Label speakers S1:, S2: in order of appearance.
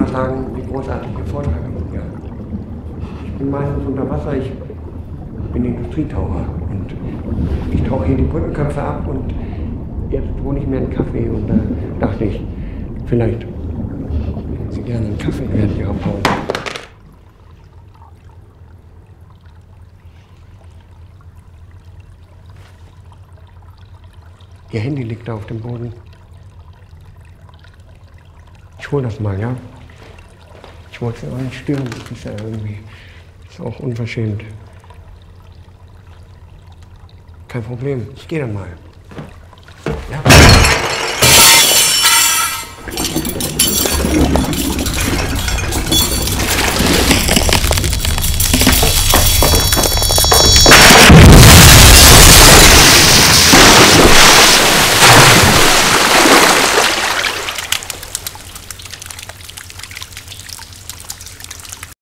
S1: mal sagen, wie großartig Ihr Vortrag ist. Ja. Ich bin meistens unter Wasser, ich bin Industrietaucher und ich tauche hier die Brückenköpfe ab und jetzt hole ich mir einen Kaffee und da dachte ich, vielleicht trinken Sie gerne einen Kaffee während Ihrer Pause. Ihr Handy liegt da auf dem Boden. Ich hole das mal, ja? Ich wollte Sie auch nicht stören, das ist ja irgendwie, ist auch unverschämt. Kein Problem, ich gehe dann mal.